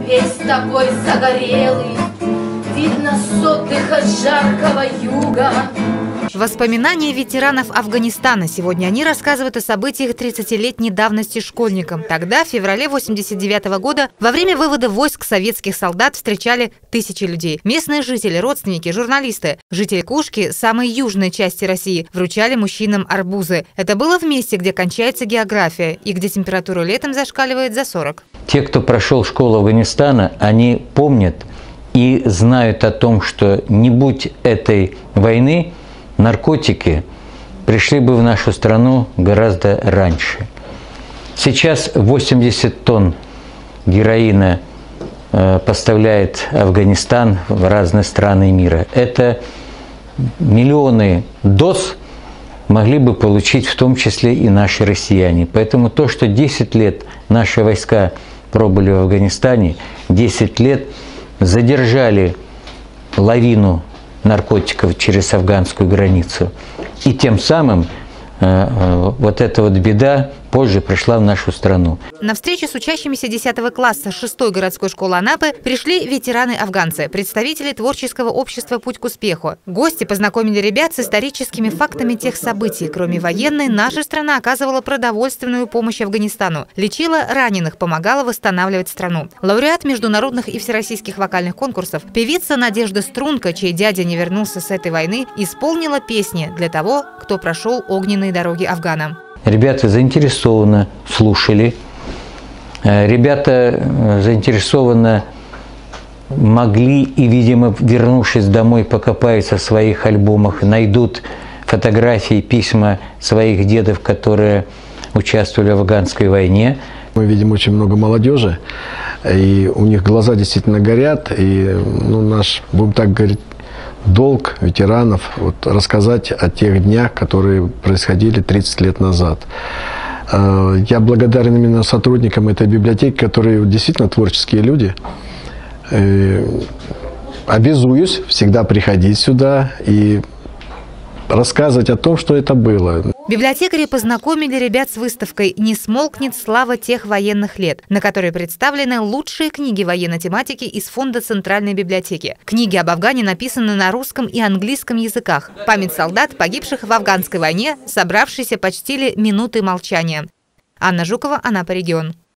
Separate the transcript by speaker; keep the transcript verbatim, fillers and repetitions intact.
Speaker 1: весь такой загорелый, видно с отдыха жаркого юга.
Speaker 2: Воспоминания ветеранов Афганистана. Сегодня они рассказывают о событиях тридцатилетней давности школьникам. Тогда, в феврале восемьдесят девятого года, во время вывода войск советских солдат встречали тысячи людей. Местные жители, родственники, журналисты. Жители Кушки, самой южной части России, вручали мужчинам арбузы. Это было в месте, где кончается география и где температура летом зашкаливает за сорок.
Speaker 3: Те, кто прошел школу Афганистана, они помнят и знают о том, что не будь этой войны, наркотики пришли бы в нашу страну гораздо раньше. Сейчас восемьдесят тонн героина э, поставляет Афганистан в разные страны мира. Это миллионы доз могли бы получить в том числе и наши россияне. Поэтому то, что десять лет наши войска пробыли в Афганистане, десять лет задержали лавину наркотиков через афганскую границу. И тем самым э, вот эта вот беда позже пришла в нашу страну.
Speaker 2: На встречу с учащимися десятого класса шестой городской школы Анапы пришли ветераны-афганцы, представители творческого общества «Путь к успеху». Гости познакомили ребят с историческими фактами тех событий. Кроме военной, наша страна оказывала продовольственную помощь Афганистану, лечила раненых, помогала восстанавливать страну. Лауреат международных и всероссийских вокальных конкурсов, певица Надежда Струнка, чей дядя не вернулся с этой войны, исполнила песни для того, кто прошел огненные дороги Афгана.
Speaker 3: Ребята заинтересованно слушали, ребята заинтересованно могли и, видимо, вернувшись домой, покопаются в своих альбомах, найдут фотографии, письма своих дедов, которые участвовали в афганской войне.
Speaker 4: Мы видим очень много молодежи, и у них глаза действительно горят, и ну, наш, будем так говорить, долг ветеранов вот, рассказать о тех днях, которые происходили тридцать лет назад. Я благодарен именно сотрудникам этой библиотеки, которые действительно творческие люди. Обязуюсь всегда приходить сюда и рассказывать о том, что это было.
Speaker 2: Библиотекари познакомили ребят с выставкой «Не смолкнет слава тех военных лет», на которой представлены лучшие книги военной тематики из фонда Центральной библиотеки. Книги об Афгане написаны на русском и английском языках. Память солдат, погибших в афганской войне, собравшиеся почтили минуты молчания. Анна Жукова, Анапа, регион.